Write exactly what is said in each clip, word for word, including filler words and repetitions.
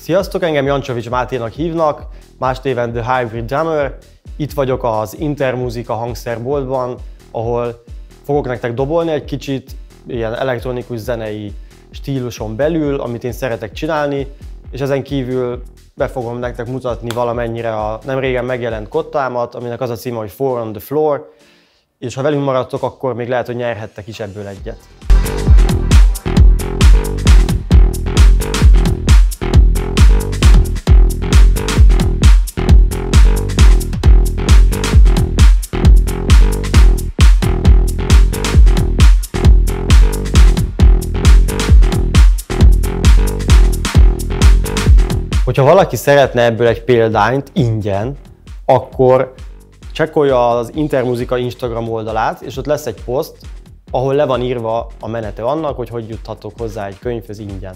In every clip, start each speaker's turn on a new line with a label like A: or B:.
A: Sziasztok, engem Jancsovics Máténak hívnak, más néven The Hybrid Drummer. Itt vagyok az Intermusica hangszerboltban, ahol fogok nektek dobolni egy kicsit ilyen elektronikus zenei stíluson belül, amit én szeretek csinálni, és ezen kívül be fogom nektek mutatni valamennyire a nem régen megjelent kottámat, aminek az a címe, hogy Four on the Floor, és ha velünk maradtok, akkor még lehet, hogy nyerhettek is ebből egyet. Hogyha valaki szeretne ebből egy példányt ingyen, akkor csekkolja az Intermusica Instagram oldalát, és ott lesz egy poszt, ahol le van írva a menete annak, hogy hogy juthatok hozzá egy könyvhöz ingyen.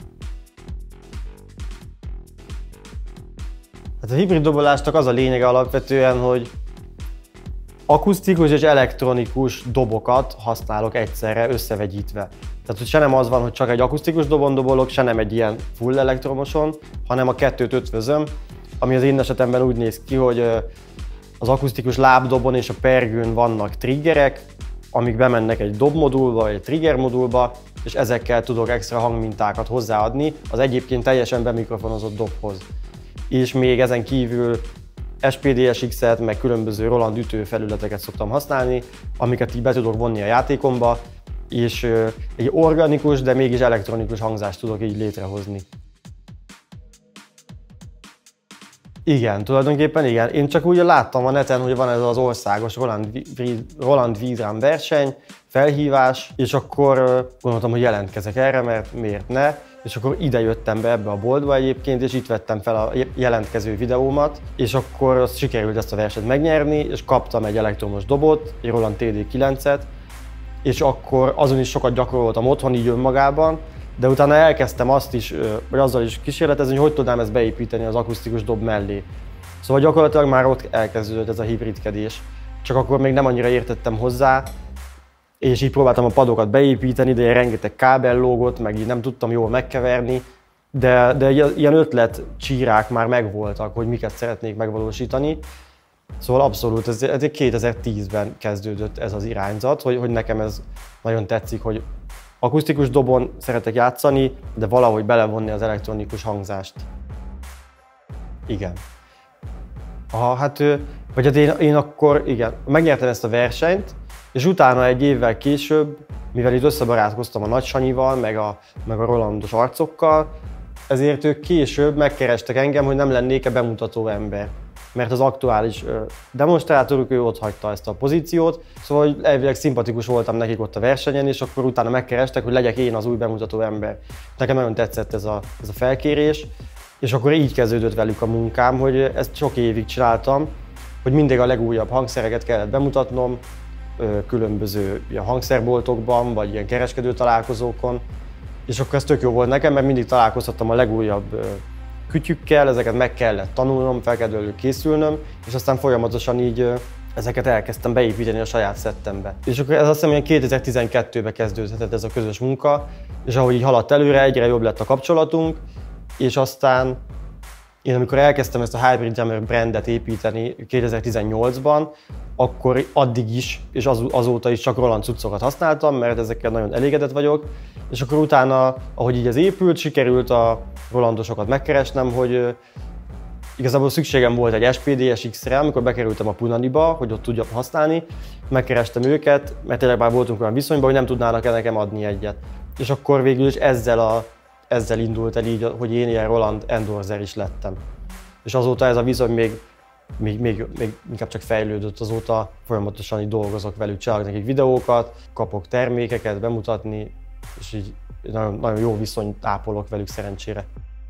A: Hát a hibrid dobolásnak az a lényege alapvetően, hogy akusztikus és elektronikus dobokat használok egyszerre összevegyítve. Tehát, hogy se nem az van, hogy csak egy akusztikus dobon dobolok, se nem egy ilyen full elektromoson, hanem a kettőt ötvözöm, ami az én esetemben úgy néz ki, hogy az akusztikus lábdobon és a pergőn vannak triggerek, amik bemennek egy dobmodulba, vagy egy trigger modulba, és ezekkel tudok extra hangmintákat hozzáadni az egyébként teljesen bemikrofonozott dobhoz. És még ezen kívül es pé dé es iksz-et, meg különböző Roland ütőfelületeket szoktam használni, amiket így be tudok vonni a játékomba, és egy organikus, de mégis elektronikus hangzást tudok így létrehozni. Igen, tulajdonképpen igen. Én csak úgy láttam a neten, hogy van ez az országos Roland, Roland V-Drum verseny, felhívás, és akkor gondoltam, hogy jelentkezek erre, mert miért ne. És akkor ide jöttem be ebbe a boltba egyébként, és itt vettem fel a jelentkező videómat, és akkor azt sikerült ezt a versenyt megnyerni, és kaptam egy elektromos dobot, egy Roland té dé kilencet, és akkor azon is sokat gyakoroltam otthon így önmagában, de utána elkezdtem azt is, vagy azzal is kísérletezni, hogy hogy tudnám ezt beépíteni az akusztikus dob mellé. Szóval gyakorlatilag már ott elkezdődött ez a hibridkedés, csak akkor még nem annyira értettem hozzá, és így próbáltam a padokat beépíteni, de rengeteg kábel lógott, meg így nem tudtam jól megkeverni, de, de ilyen ötlet csírák már megvoltak, hogy miket szeretnék megvalósítani. Szóval abszolút, ez, ez kétezer-tízben kezdődött ez az irányzat, hogy, hogy nekem ez nagyon tetszik, hogy akusztikus dobon szeretek játszani, de valahogy belevonni az elektronikus hangzást. Igen. Aha, hát, vagy hát én, én akkor, igen, megnyertem ezt a versenyt, és utána egy évvel később, mivel itt összebarátkoztam a Nagy Sanyival, meg a, meg a Rolandos arcokkal, ezért ők később megkerestek engem, hogy nem lennék-e bemutató ember. Mert az aktuális demonstrátoruk, ő ott hagyta ezt a pozíciót, szóval hogy elvileg szimpatikus voltam nekik ott a versenyen, és akkor utána megkerestek, hogy legyek én az új bemutató ember. Nekem nagyon tetszett ez a, ez a felkérés, és akkor így kezdődött velük a munkám, hogy ezt sok évig csináltam, hogy mindig a legújabb hangszereket kellett bemutatnom, különböző ilyen hangszerboltokban, vagy ilyen kereskedő találkozókon, és akkor ez tök jó volt nekem, mert mindig találkozhattam a legújabb kütyükkel, ezeket meg kellett tanulnom, fel kellett készülnöm, és aztán folyamatosan így ezeket elkezdtem beépíteni a saját szettembe. És akkor ez azt hiszem, hogy kétezer-tizenkettőben kezdődhetett ez a közös munka, és ahogy így haladt előre, egyre jobb lett a kapcsolatunk, és aztán én amikor elkezdtem ezt a Hybrid Drummer brandet építeni kétezer-tizennyolcban, akkor addig is, és az, azóta is csak Roland cuccokat használtam, mert ezekkel nagyon elégedett vagyok. És akkor utána, ahogy így ez épült, sikerült a Rolandosokat megkeresnem, hogy igazából szükségem volt egy es pé dé es iksz-re, amikor bekerültem a Punaniba, hogy ott tudjam használni. Megkerestem őket, mert tényleg már voltunk olyan viszonyban, hogy nem tudnának-e nekem adni egyet. És akkor végül is ezzel, a, ezzel indult el így, hogy én ilyen Roland endorser is lettem. És azóta ez a viszony még Még, még, még inkább csak fejlődött, azóta folyamatosan így dolgozok velük, csinálok nekik videókat, kapok termékeket bemutatni, és így nagyon, nagyon jó viszonyt ápolok velük szerencsére.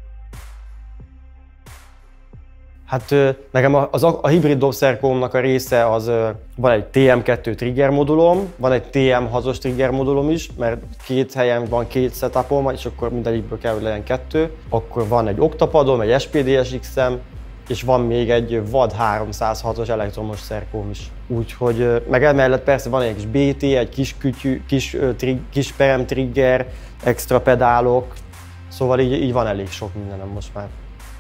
A: Hát nekem az, a hibrid dobszerkómnak a része az, van egy té em kettő trigger modulom, van egy té em hatos trigger modulom is, mert két helyen van két setupom, és akkor mindegyikből kell, hogy legyen kettő. Akkor van egy oktapadom, egy es pé dé es iksz-em, és van még egy vad háromszázhatos elektromos szerkóm is. Úgyhogy, meg emellett persze van egy kis bé té, egy kis kütyű, kis, kis perem trigger, extra pedálok, Szóval így, így van elég sok mindenem most már.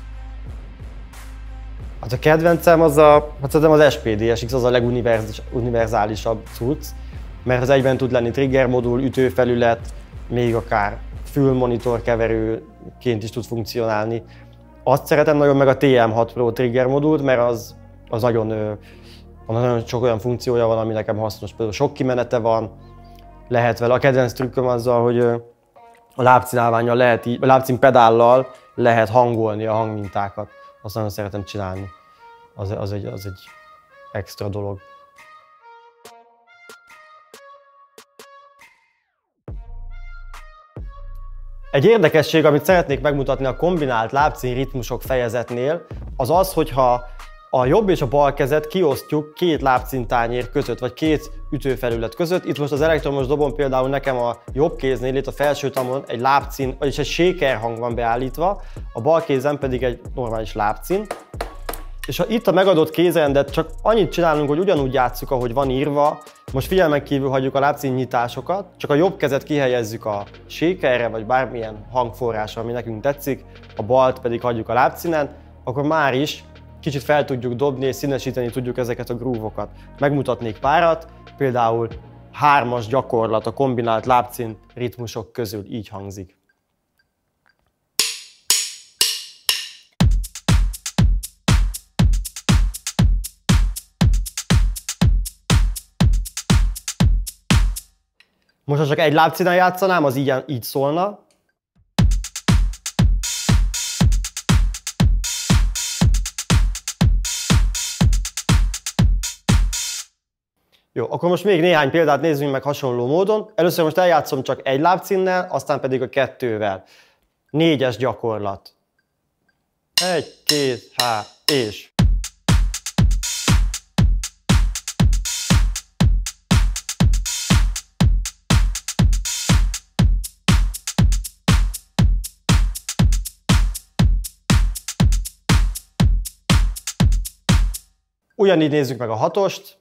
A: Hát a kedvencem az a, hát szerintem az es pé dé es iksz, az a leguniverzálisabb cucc, mert az egyben tud lenni trigger modul, ütőfelület, még akár fülmonitor keverőként is tud funkcionálni. Azt szeretem nagyon meg a té em hat Pro trigger modult, mert az, az nagyon, nagyon sok olyan funkciója van, ami nekem hasznos. Például sok kimenete van, lehet vele. A kedvenc trükköm azzal, hogy a lábcinálvánnyal lehet így, a lábcin pedállal lehet hangolni a hangmintákat. Azt nagyon szeretem csinálni. Az, az, egy, az egy extra dolog. Egy érdekesség, amit szeretnék megmutatni a kombinált lábcin ritmusok fejezetnél, az az, hogyha a jobb és a bal kezet kiosztjuk két lábcintányér között, vagy két ütőfelület között. Itt most az elektromos dobon például nekem a jobb kéznél, itt a felső tamon egy lábcin, vagyis egy shaker hang van beállítva, a bal kézen pedig egy normális lábcin. És ha itt a megadott kézrendet csak annyit csinálunk, hogy ugyanúgy játsszuk, ahogy van írva, most figyelmen kívül hagyjuk a lábcin nyitásokat, csak a jobb kezet kihelyezzük a shakerre, vagy bármilyen hangforrásra, ami nekünk tetszik, a balt pedig hagyjuk a lábcinen, akkor már is kicsit fel tudjuk dobni és színesíteni tudjuk ezeket a groovokat. Megmutatnék párat, például hármas gyakorlat a kombinált lábcin ritmusok közül így hangzik. Most ha csak egy lábcinen játszanám, az így, így szólna. Jó, akkor most még néhány példát nézzünk meg hasonló módon. Először most eljátszom csak egy lábcinnel, aztán pedig a kettővel. Négyes gyakorlat. Egy, két, há, és... Ugyanígy nézzük meg a hatost.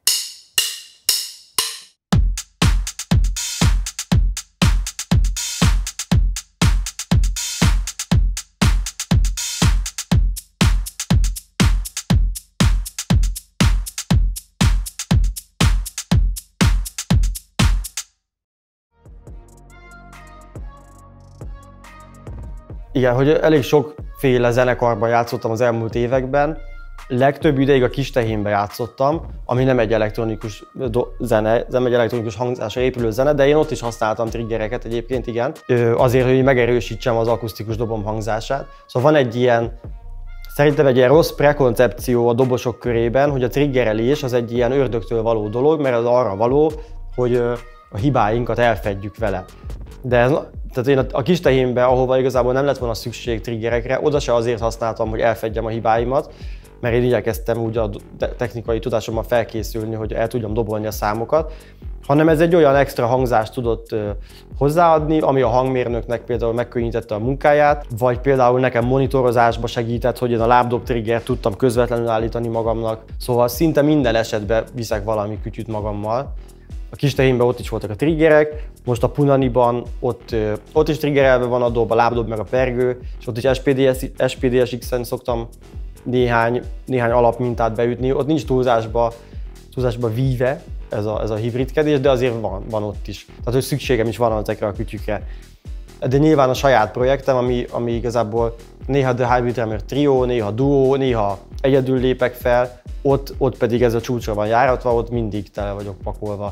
A: Igen, hogy elég sokféle zenekarban játszottam az elmúlt években. Legtöbb ideig a Kistehénben játszottam, ami nem egy elektronikus zene, nem egy elektronikus hangzásra épülő zene, de én ott is használtam triggereket egyébként, igen. Azért, hogy megerősítsem az akusztikus dobom hangzását. Szóval van egy ilyen, szerintem egy ilyen rossz prekoncepció a dobosok körében, hogy a triggerelés az egy ilyen ördögtől való dolog, mert az arra való, hogy a hibáinkat elfedjük vele. De ez, tehát én a Kistehénben, ahova igazából nem lett volna szükség triggerekre, oda se azért használtam, hogy elfedjem a hibáimat, mert én igyekeztem úgy a technikai tudásommal felkészülni, hogy el tudjam dobolni a számokat, hanem ez egy olyan extra hangzást tudott hozzáadni, ami a hangmérnöknek például megkönnyítette a munkáját, vagy például nekem monitorozásba segített, hogy én a lábdob triggert tudtam közvetlenül állítani magamnak. Szóval szinte minden esetben viszek valami kütyüt magammal. A Kistehénben ott is voltak a triggerek, most a Punaniban ott, ott is triggerelve van a dob, a lábdob meg a pergő, és ott is es pé dé es iksz-en szoktam néhány, néhány alapmintát beütni. Ott nincs túlzásba, túlzásba víve ez a, ez a hibridkedés, de azért van, van ott is. Tehát, hogy szükségem is van ezekre a kütyükre. De nyilván a saját projektem, ami, ami igazából néha The Hybrid Drummer Trio, néha Duo, néha egyedül lépek fel, ott, ott pedig ez a csúcsra van járatva, ott mindig tele vagyok pakolva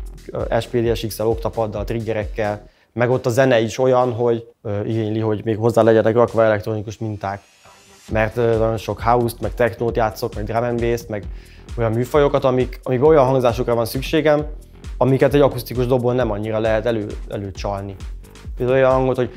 A: es pé dé es iksz-el, oktapaddal, triggerekkel, meg ott a zene is olyan, hogy uh, igényli, hogy még hozzá legyenek rakva elektronikus minták. Mert uh, nagyon sok house-t, meg technót játszok, meg drum and bass-t, meg olyan műfajokat, amik, amik olyan hangzásokra van szükségem, amiket egy akusztikus dobon nem annyira lehet elő, előcsalni. Például olyan hangot, hogy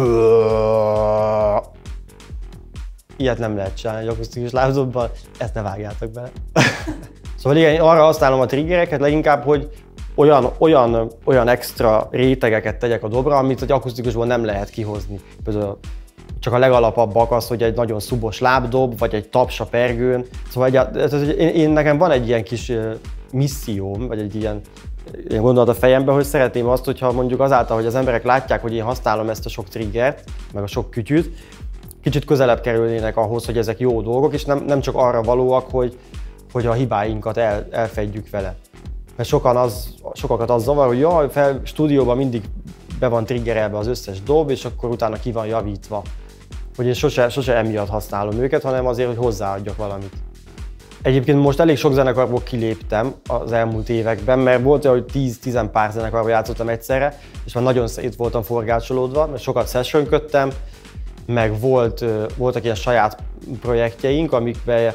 A: ilyet nem lehet csinálni egy akusztikus lábdobban, ezt ne vágjátok bele. Szóval igen, én arra használom a triggereket leginkább, hogy olyan, olyan, olyan extra rétegeket tegyek a dobra, amit egy akusztikusból nem lehet kihozni. Például csak a legalapabbak az, hogy egy nagyon szubos lábdob, vagy egy taps a pergőn. Szóval egy, én, én nekem van egy ilyen kis misszióm, vagy egy ilyen ilyen gondolat a fejemben, hogy szeretném azt, hogyha mondjuk azáltal, hogy az emberek látják, hogy én használom ezt a sok triggert, meg a sok kütyűt, kicsit közelebb kerülnének ahhoz, hogy ezek jó dolgok, és nem, nem csak arra valóak, hogy, hogy a hibáinkat el, elfedjük vele. Mert sokan az, sokakat az zavar, hogy jaj, fel, stúdióban mindig be van triggerelve az összes dob, és akkor utána ki van javítva. Hogy én sose, sose emiatt használom őket, hanem azért, hogy hozzáadjak valamit. Egyébként most elég sok zenekarból kiléptem az elmúlt években, mert volt olyan, hogy tíz-tíz pár zenekarban játszottam egyszerre, és már nagyon szét voltam forgácsolódva, mert sokat sessionködtem, meg volt, voltak ilyen saját projektjeink, amikbe,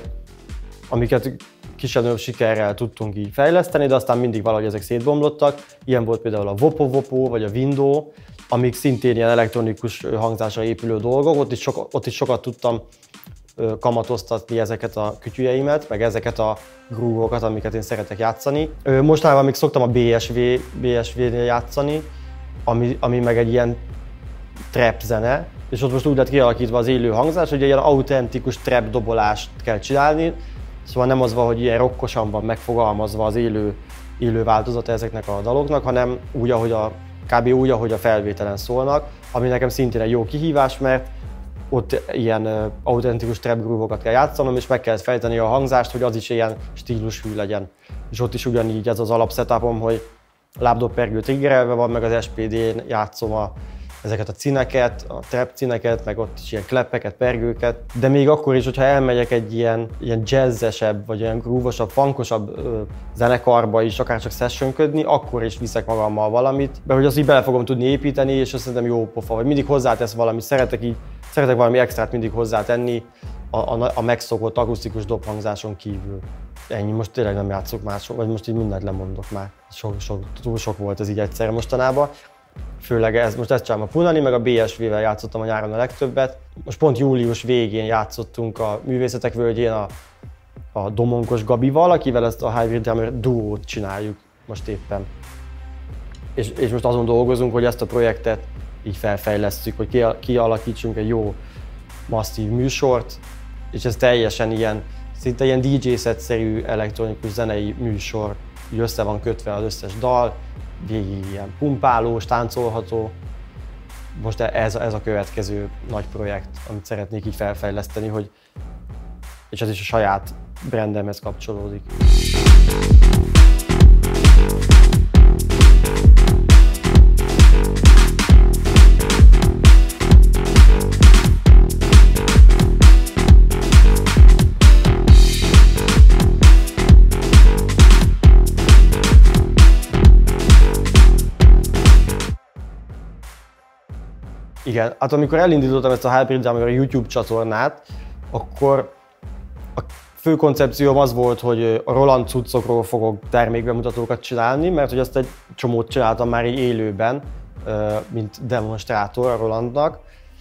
A: amiket kisebb-nagyobb sikerrel tudtunk így fejleszteni, de aztán mindig valahogy ezek szétbomlottak. Ilyen volt például a Vopo Vopo vagy a Window, amik szintén ilyen elektronikus hangzásra épülő dolgok, ott is, so, ott is sokat tudtam kamatoztatni ezeket a kütyüjeimet, meg ezeket a groove-okat, amiket én szeretek játszani. Mostanában még szoktam a bé es vé, bé es vé-nél játszani, ami, ami meg egy ilyen trap zene, és ott most úgy lett kialakítva az élő hangzás, hogy egy ilyen autentikus trap dobolást kell csinálni, szóval nem az van, hogy ilyen rockosan van megfogalmazva az élő, élő változata ezeknek a daloknak, hanem úgy, ahogy a, kb. Úgy, ahogy a felvételen szólnak, ami nekem szintén egy jó kihívás, mert ott ilyen uh, autentikus trap groove-okat kell játszanom, és meg kell fejteni a hangzást, hogy az is ilyen stílushű legyen. És ott is ugyanígy ez az alapsetupom, hogy lábdobpergő triggerelve van, meg az es pé dén játszom a, ezeket a cineket, a trap cineket, meg ott is ilyen kleppeket, pergőket. De még akkor is, hogyha elmegyek egy ilyen, ilyen jazzesebb, vagy ilyen groove-osabb, funkosabb ö, zenekarba is, akár csak sessionködni, akkor is viszek magammal valamit, mert hogy azt így bele fogom tudni építeni, és azt szerintem jó pofa, vagy mindig hozzátesz valamit, szeretek így, szeretek valami extrát mindig hozzátenni a, a, a megszokott akusztikus dobhangzáson kívül. Ennyi, most tényleg nem játszok mások, vagy most így mindent lemondok már. Sok, sok, túl sok volt ez így egyszerre mostanában. Főleg ez, most ezt csinálom a Punani, meg a bé es vé-vel játszottam a nyáron a legtöbbet. Most pont július végén játszottunk a Művészetek Völgyén a, a Domonkos Gabival, akivel ezt a Hybrid Drummer duót csináljuk most éppen. És, és most azon dolgozunk, hogy ezt a projektet így felfejlesztjük, hogy kialakítsunk egy jó, masszív műsort, és ez teljesen ilyen, szinte ilyen dé jé-set-szerű elektronikus zenei műsor, így össze van kötve az összes dal, végig ilyen pumpálós, táncolható. Most ez, ez a következő nagy projekt, amit szeretnék így felfejleszteni, hogy, és ez is a saját brandemhez kapcsolódik. Igen, hát amikor elindítottam ezt a Hybrid Drummer YouTube csatornát, akkor a fő koncepcióm az volt, hogy a Roland cuccokról fogok termékbemutatókat csinálni, mert hogy azt egy csomót csináltam már így élőben, mint demonstrátor a Rolandnak,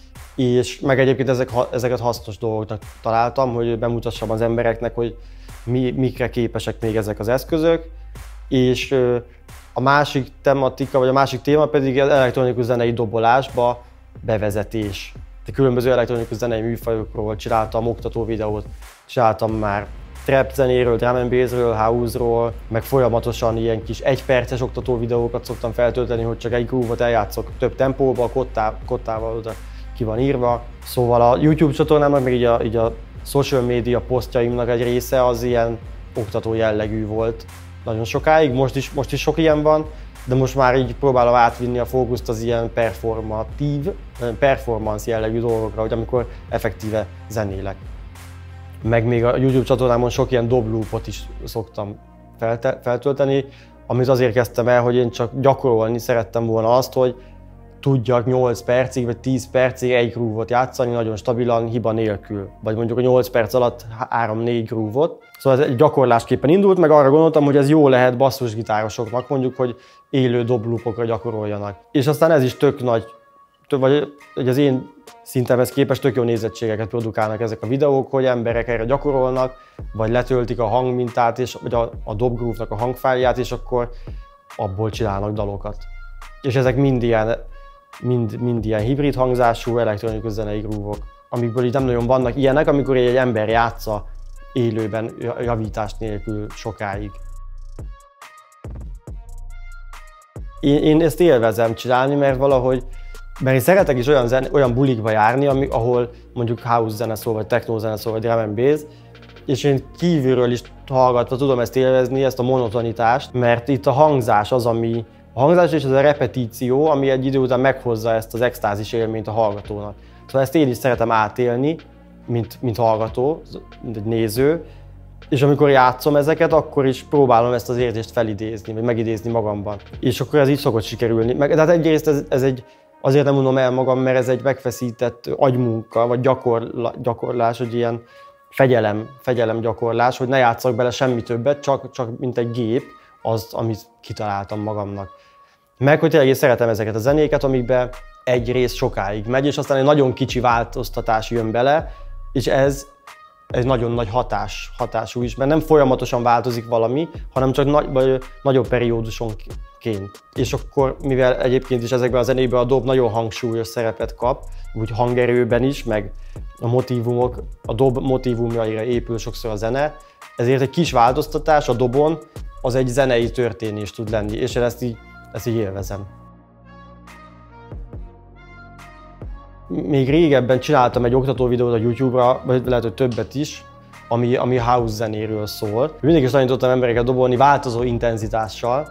A: és meg egyébként ezek, ezeket hasznos dolgoknak találtam, hogy bemutassam az embereknek, hogy mi, mikre képesek még ezek az eszközök, és a másik tematika, vagy a másik téma pedig az elektronikus zenei dobolásba bevezetés. De különböző elektronikus zenei műfajokról csináltam oktató videót, csináltam már trap zenéről, drum and bassről, house-ról, meg folyamatosan ilyen kis egyperces oktató videókat szoktam feltölteni, hogy csak egy groove-ot eljátszok több tempóba, a kottá, kottával oda ki van írva. Szóval a YouTube csatornámnak, meg így a, így a social media posztjaimnak egy része az ilyen oktató jellegű volt nagyon sokáig, most is, most is sok ilyen van, de most már így próbálom átvinni a fókuszt az ilyen performatív, performance jellegű dolgokra, hogy amikor effektíve zenélek. Meg még a YouTube csatornámon sok ilyen dobloopot is szoktam feltölteni, amit azért kezdtem el, hogy én csak gyakorolni szerettem volna azt, hogy tudjak nyolc percig vagy tíz percig egy groove-ot játszani nagyon stabilan, hiba nélkül. Vagy mondjuk a nyolc perc alatt három-négy groove-ot. Szóval ez egy gyakorlásképpen indult, meg arra gondoltam, hogy ez jó lehet basszusgitárosoknak, mondjuk, hogy élő dobloopokra gyakoroljanak. És aztán ez is tök nagy, tök, vagy hogy az én szintemhez képest tök jó nézettségeket produkálnak ezek a videók, hogy emberek erre gyakorolnak, vagy letöltik a hangmintát, és, vagy a, a dobgroove-nak a hangfájlját, és akkor abból csinálnak dalokat. És ezek mind ilyen, mind, mind ilyen hibrid hangzású elektronikus zenei groove-ok, amikből így nem nagyon vannak ilyenek, amikor egy ember játsza élőben javítás nélkül sokáig. én, én ezt élvezem csinálni, mert valahogy, mert én szeretek is olyan, zen, olyan bulikba járni, ami, ahol mondjuk house zene szól, vagy techno zene szól, vagy drum and bass, és én kívülről is hallgatva tudom ezt élvezni, ezt a monotonitást, mert itt a hangzás az, ami a hangzás és ez a repetíció, ami egy idő után meghozza ezt az extázis élményt a hallgatónak. Szóval ezt én is szeretem átélni, mint, mint hallgató, mint egy néző, és amikor játszom ezeket, akkor is próbálom ezt az érzést felidézni, vagy megidézni magamban. És akkor ez így szokott sikerülni. Meg, tehát egyrészt ez, ez egy, azért nem mondom el magam, mert ez egy megfeszített agymunka, vagy gyakorla, gyakorlás, hogy ilyen fegyelem, fegyelem gyakorlás, hogy ne játsszak bele semmi többet, csak, csak mint egy gép, az, amit kitaláltam magamnak. Meg hogy tényleg én szeretem ezeket a zenéket, amikben egy rész sokáig megy, és aztán egy nagyon kicsi változtatás jön bele, és ez egy nagyon nagy hatás, hatású is, mert nem folyamatosan változik valami, hanem csak nagy, vagy nagyobb periódusonként. És akkor, mivel egyébként is ezekben a zenékben a dob nagyon hangsúlyos szerepet kap, úgy hangerőben is, meg a motívumok, a dob motívumjaira épül sokszor a zene, ezért egy kis változtatás a dobon az egy zenei történés tud lenni, és én ezt így, ezt így élvezem. Még régebben csináltam egy oktató videót a YouTube-ra, vagy lehet, hogy többet is, ami, ami house zenéről szól. Mindig is tanítottam embereket dobolni változó intenzitással,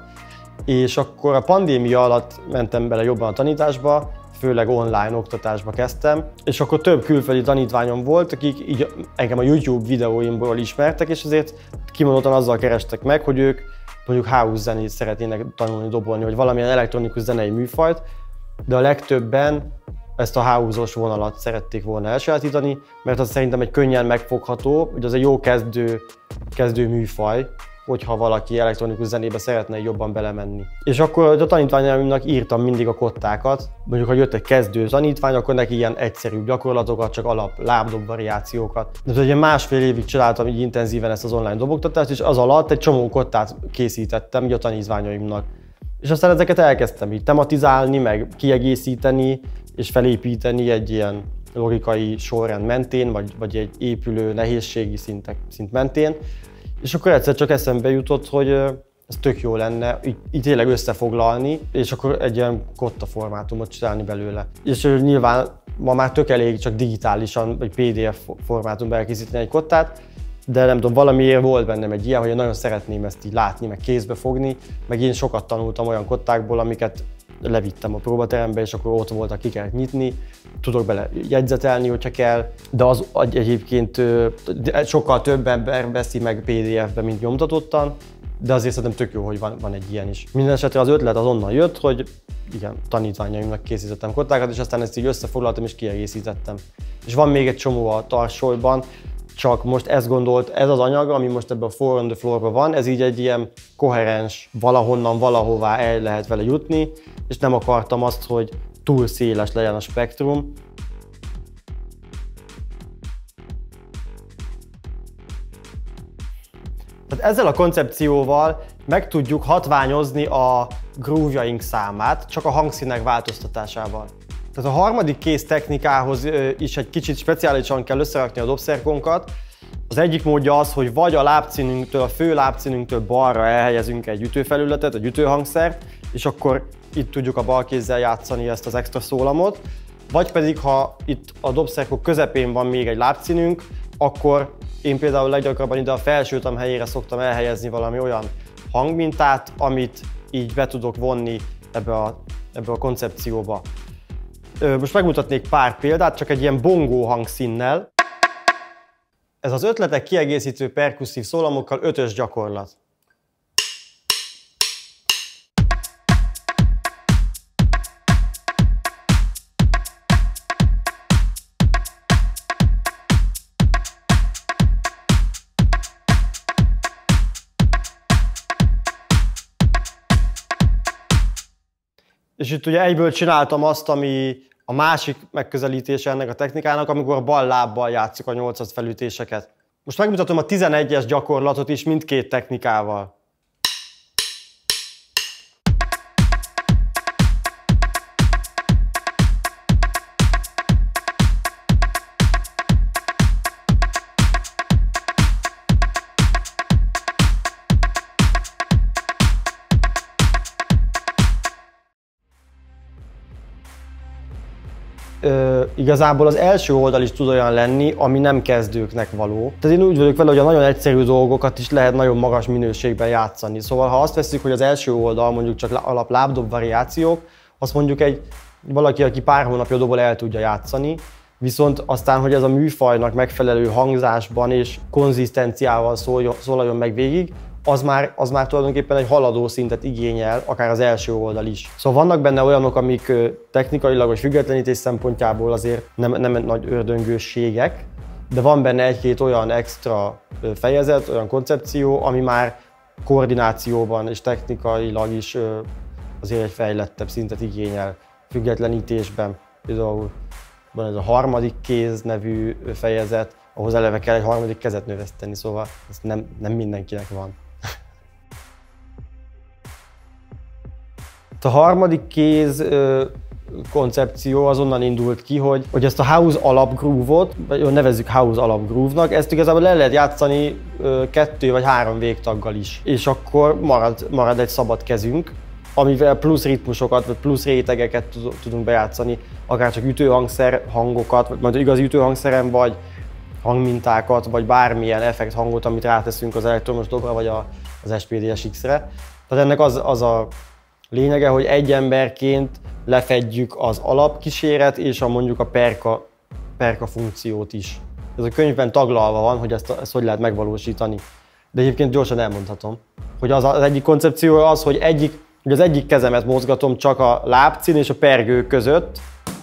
A: és akkor a pandémia alatt mentem bele jobban a tanításba, főleg online oktatásba kezdtem, és akkor több külföldi tanítványom volt, akik így engem a YouTube videóimból ismertek, és azért kimondottan azzal kerestek meg, hogy ők mondjuk house zenét szeretnének tanulni dobolni, vagy valamilyen elektronikus zenei műfajt, de a legtöbben ezt a house-os vonalat szerették volna elsajátítani, mert az szerintem egy könnyen megfogható, hogy az egy jó kezdő, kezdő műfaj, hogyha valaki elektronikus zenébe szeretne jobban belemenni. És akkor a tanítványaimnak írtam mindig a kottákat, mondjuk ha jött egy kezdő tanítvány, akkor neki ilyen egyszerű gyakorlatokat, csak alap lábdob variációkat. De ugye másfél évig csináltam így intenzíven ezt az online dobogtatást, és az alatt egy csomó kottát készítettem így a tanítványaimnak. És aztán ezeket elkezdtem így tematizálni, meg kiegészíteni, és felépíteni egy ilyen logikai sorrend mentén, vagy, vagy egy épülő nehézségi szintek, szint mentén. És akkor egyszer csak eszembe jutott, hogy ez tök jó lenne így, így tényleg összefoglalni, és akkor egy ilyen kotta formátumot csinálni belőle. És nyilván ma már tök elég csak digitálisan, vagy pé dé ef formátumban elkészíteni egy kottát, de nem tudom, valamiért volt bennem egy ilyen, hogy én nagyon szeretném ezt így látni, meg kézbe fogni, meg én sokat tanultam olyan kottákból, amiket levittem a próbaterembe, és akkor ott voltak, ki kellett nyitni, tudok bele jegyzetelni, hogyha kell, de az egyébként sokkal több ember veszi meg pé dé ef-be, mint nyomtatottan, de azért szerintem tök jó, hogy van, van egy ilyen is. Minden esetre az ötlet az onnan jött, hogy igen, tanítványaimnak készítettem kottákat, és aztán ezt így összefoglaltam és kiegészítettem. És van még egy csomó a tarsolyban, csak most ezt gondolt, ez az anyag, ami most ebben a Four on the Floor-ban van, ez így egy ilyen koherens, valahonnan valahová el lehet vele jutni, és nem akartam azt, hogy túl széles legyen a spektrum. Tehát ezzel a koncepcióval meg tudjuk hatványozni a groove-jaink számát, csak a hangszínek változtatásával. Tehát a harmadik kéz technikához is egy kicsit speciálisan kell összerakni a dobszerkonkat. Az egyik módja az, hogy vagy a lábcínünktől, a fő lábcínünktől balra elhelyezünk egy ütőfelületet, egy ütőhangszert, és akkor itt tudjuk a bal kézzel játszani ezt az extra szólamot. Vagy pedig, ha itt a dobszerkok közepén van még egy lábcínünk, akkor én például leggyakrabban ide a felsőtam helyére szoktam elhelyezni valami olyan hangmintát, amit így be tudok vonni ebbe a, ebbe a koncepcióba. Most megmutatnék pár példát, csak egy ilyen bongó hangszínnel. Ez az ötletek kiegészítő perkusszív szólamokkal ötös gyakorlat. És itt ugye egyből csináltam azt, ami a másik megközelítése ennek a technikának, amikor a bal lábbal játszuk a nyolcas felütéseket. Most megmutatom a tizenegyes gyakorlatot is mindkét technikával. Ö, igazából az első oldal is tud olyan lenni, ami nem kezdőknek való. Tehát én úgy vagyok vele, hogy a nagyon egyszerű dolgokat is lehet nagyon magas minőségben játszani. Szóval ha azt veszik, hogy az első oldal mondjuk csak alap lábdob variációk, azt mondjuk egy valaki, aki pár hónapja dobol, el tudja játszani. Viszont aztán, hogy ez a műfajnak megfelelő hangzásban és konzisztenciával szólaljon meg végig, az már, az már tulajdonképpen egy haladó szintet igényel, akár az első oldal is. Szóval vannak benne olyanok, amik technikailag vagy függetlenítés szempontjából azért nem, nem nagy ördöngősségek, de van benne egy-két olyan extra fejezet, olyan koncepció, ami már koordinációban és technikailag is azért egy fejlettebb szintet igényel függetlenítésben. Például van ez a harmadik kéz nevű fejezet, ahhoz eleve kell egy harmadik kezet növeszteni, szóval ez nem, nem mindenkinek van. A harmadik kéz ö, koncepció azonnan indult ki, hogy, hogy ezt a house alap groove-ot, vagy nevezzük house alap groove-nak, ezt igazából le lehet játszani ö, kettő vagy három végtaggal is. És akkor marad, marad egy szabad kezünk, amivel plusz ritmusokat, vagy plusz rétegeket tudunk bejátszani, akár csak ütőhangszer hangokat, vagy majd igazi ütőhangszeren, vagy hangmintákat, vagy bármilyen effekt hangot, amit ráteszünk az elektromos dobra, vagy a, az es pé dé es iksz-re. Tehát ennek az, az a lényege, hogy egy emberként lefedjük az alapkíséret és a mondjuk a perka, perka funkciót is. Ez a könyvben taglalva van, hogy ezt, ezt hogy lehet megvalósítani. De egyébként gyorsan elmondhatom, hogy az, az egyik koncepció az, hogy egyik, hogy az egyik kezemet mozgatom csak a lábcin és a pergő között,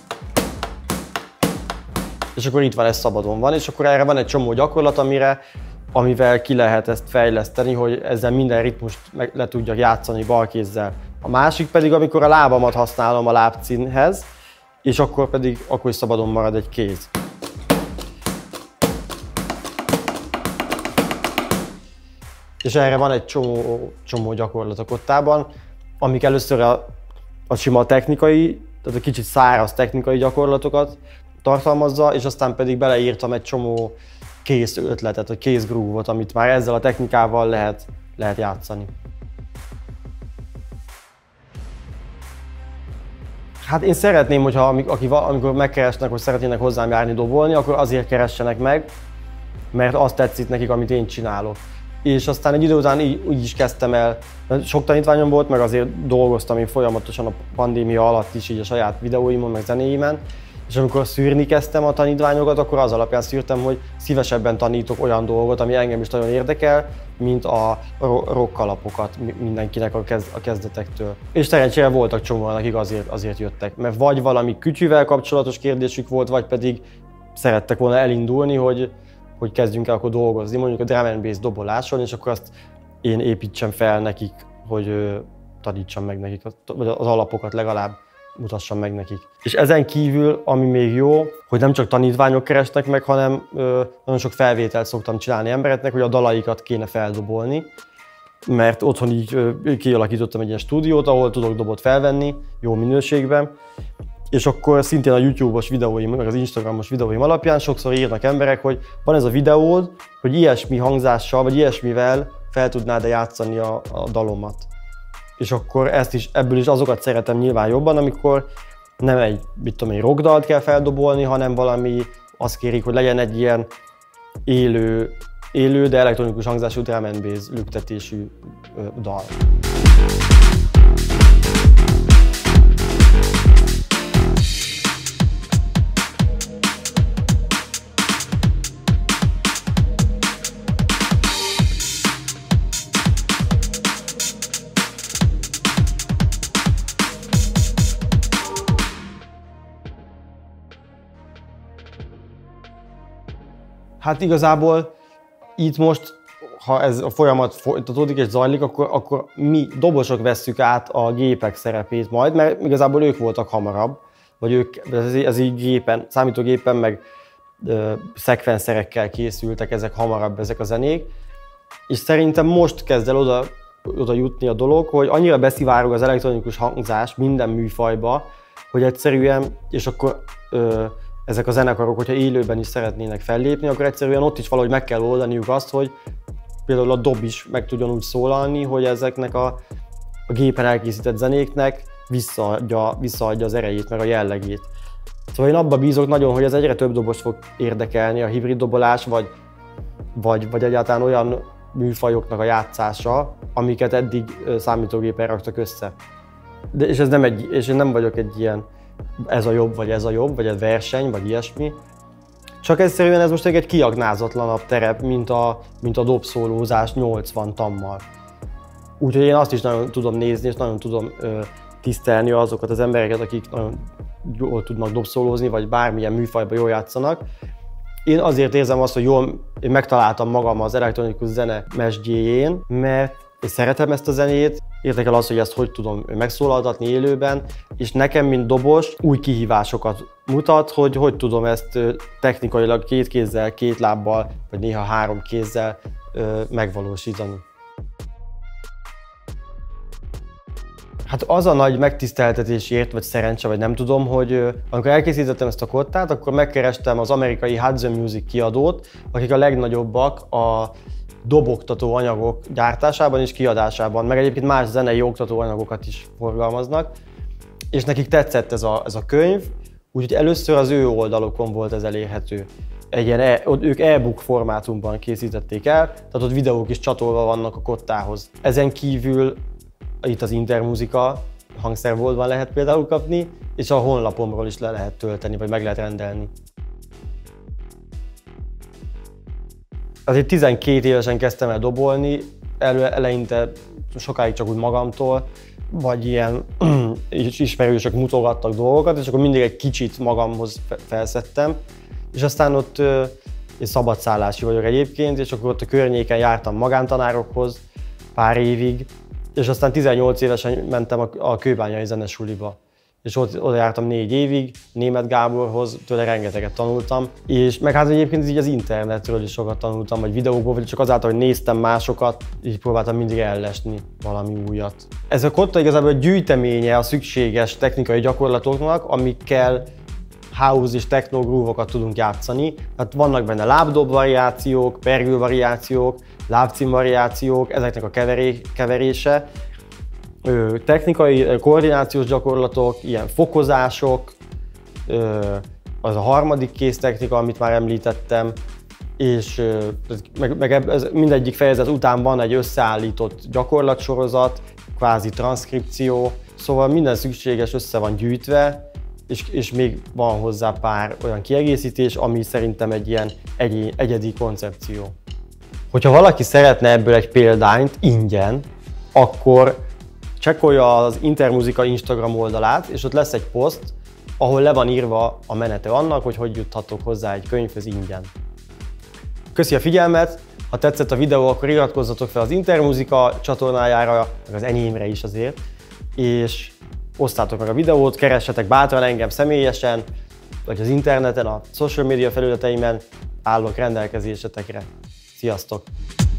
A: és akkor itt van, ez szabadon van, és akkor erre van egy csomó gyakorlat, amire, amivel ki lehet ezt fejleszteni, hogy ezzel minden ritmust meg le tudjak játszani balkézzel. A másik pedig, amikor a lábamat használom a lábcinhez, és akkor pedig akkor is szabadon marad egy kéz. És erre van egy csomó, csomó gyakorlat a kottában, amik először a, a sima technikai, tehát a kicsit száraz technikai gyakorlatokat tartalmazza, és aztán pedig beleírtam egy csomó kész ötletet, vagy kész groove-ot, amit már ezzel a technikával lehet, lehet játszani. Hát én szeretném, hogyha aki, amikor megkeresnek, hogy szeretnének hozzám járni dobolni, akkor azért keressenek meg, mert azt tetszik nekik, amit én csinálok. És aztán egy idő után így, így is kezdtem el, sok tanítványom volt, meg azért dolgoztam én folyamatosan a pandémia alatt is így a saját videóimon, meg zenéimen. És amikor szűrni kezdtem a tanítványokat, akkor az alapján szűrtem, hogy szívesebben tanítok olyan dolgot, ami engem is nagyon érdekel, mint a rock alapokat mindenkinek a, kezd, a kezdetektől. És szerencsére voltak csomóan, akik azért, azért jöttek, mert vagy valami kütyűvel kapcsolatos kérdésük volt, vagy pedig szerettek volna elindulni, hogy, hogy kezdjünk el akkor dolgozni, mondjuk a drum and bass doboláson, és akkor azt én építsem fel nekik, hogy tanítsam meg nekik az alapokat legalább. Mutassam meg nekik. És ezen kívül, ami még jó, hogy nem csak tanítványok keresnek meg, hanem ö, nagyon sok felvételt szoktam csinálni embereknek, hogy a dalaikat kéne feldobolni. Mert otthon így ö, kialakítottam egy ilyen stúdiót, ahol tudok dobot felvenni, jó minőségben. És akkor szintén a YouTube-os videóim, meg az Instagram-os videóim alapján sokszor írnak emberek, hogy van ez a videód, hogy ilyesmi hangzással, vagy ilyesmivel fel tudnád-e játszani a, a dalomat. És akkor ezt is, ebből is azokat szeretem nyilván jobban, amikor nem egy, mit tudom, egy rockdalt kell feldobolni, hanem valami, azt kérik, hogy legyen egy ilyen élő, élő de elektronikus hangzású drum and bass lüktetésű ö, dal. Hát igazából itt most, ha ez a folyamat folytatódik és zajlik, akkor, akkor mi dobosok vesszük át a gépek szerepét majd, mert igazából ők voltak hamarabb, vagy ők, ez, ez így gépen, számítógépen, meg ö, szekvenszerekkel készültek ezek hamarabb, ezek a zenék. És szerintem most kezd el oda, oda jutni a dolog, hogy annyira beszivárog az elektronikus hangzás minden műfajba, hogy egyszerűen, és akkor ö, ezek a zenekarok, hogyha élőben is szeretnének fellépni, akkor egyszerűen ott is valahogy meg kell oldaniuk azt, hogy például a dob is meg tudjon úgy szólalni, hogy ezeknek a, a gépen elkészített zenéknek visszaadja, visszaadja az erejét, meg a jellegét. Szóval én abba bízok nagyon, hogy ez egyre több dobost fog érdekelni, a hibrid dobolás, vagy, vagy, vagy egyáltalán olyan műfajoknak a játszása, amiket eddig számítógépen raktak össze. De, és, ez nem egy, és én nem vagyok egy ilyen ez a jobb, vagy ez a jobb, vagy egy verseny, vagy ilyesmi. Csak egyszerűen ez most egy kiaknázatlanabb terep, mint a, mint a dobszólózás nyolcvan tammal. Úgyhogy én azt is nagyon tudom nézni, és nagyon tudom ö, tisztelni azokat az embereket, akik nagyon jól tudnak dobszólózni, vagy bármilyen műfajban jól játszanak. Én azért érzem azt, hogy jól én megtaláltam magam az elektronikus zene mesdjéjén, mert én szeretem ezt a zenét, érdekel az, hogy ezt hogy tudom megszólaltatni élőben, és nekem, mint dobos, új kihívásokat mutat, hogy hogy tudom ezt technikailag két kézzel, két lábbal, vagy néha három kézzel megvalósítani. Hát az a nagy megtiszteltetésért, vagy szerencse, vagy nem tudom, hogy amikor elkészítettem ezt a kottát, akkor megkerestem az amerikai Hudson Music kiadót, akik a legnagyobbak a doboktató anyagok gyártásában és kiadásában, meg egyébként más zenei oktató anyagokat is forgalmaznak, és nekik tetszett ez a, ez a könyv, úgyhogy először az ő oldalokon volt ez elérhető. Egy ilyen e, ők e-book formátumban készítették el, tehát ott videók is csatolva vannak a kottához. Ezen kívül itt az Intermuzika hangszerboltban lehet például kapni, és a honlapomról is le lehet tölteni, vagy meg lehet rendelni. Azért tizenkét évesen kezdtem el dobolni, elő, eleinte sokáig csak úgy magamtól, vagy ilyen ismerősök mutogattak dolgokat, és akkor mindig egy kicsit magamhoz felszedtem. És aztán ott én szabadszállási vagyok egyébként, és akkor ott a környéken jártam magántanárokhoz pár évig, és aztán tizennyolc évesen mentem a, a kőbányai zenesuliba. És ott, oda jártam négy évig, Németh Gáborhoz, tőle rengeteget tanultam. És meg hát egyébként így az internetről is sokat tanultam, vagy videókból, vagy csak azáltal, hogy néztem másokat, így próbáltam mindig ellesni valami újat. Ez a kotta igazából egy gyűjteménye a szükséges technikai gyakorlatoknak, amikkel house és techno groove-okat tudunk játszani. Hát vannak benne lábdob variációk, pergő variációk, lábcím variációk, ezeknek a keveré, keverése. Technikai koordinációs gyakorlatok, ilyen fokozások, az a harmadik kéz technika, amit már említettem, és meg, meg ez mindegyik fejezet után van egy összeállított gyakorlatsorozat, kvázi transzkripció, szóval minden szükséges össze van gyűjtve, és, és még van hozzá pár olyan kiegészítés, ami szerintem egy ilyen egy, egyedi koncepció. Hogyha valaki szeretne ebből egy példányt ingyen, akkor csekkolja az Intermuzika Instagram oldalát, és ott lesz egy poszt, ahol le van írva a menete annak, hogy hogy juthatok hozzá egy könyvhöz ingyen. Köszi a figyelmet! Ha tetszett a videó, akkor iratkozzatok fel az Intermuzika csatornájára, meg az enyémre is azért, és osztátok meg a videót, keressetek bátran engem személyesen, vagy az interneten, a social media felületeimen állok rendelkezésetekre. Sziasztok!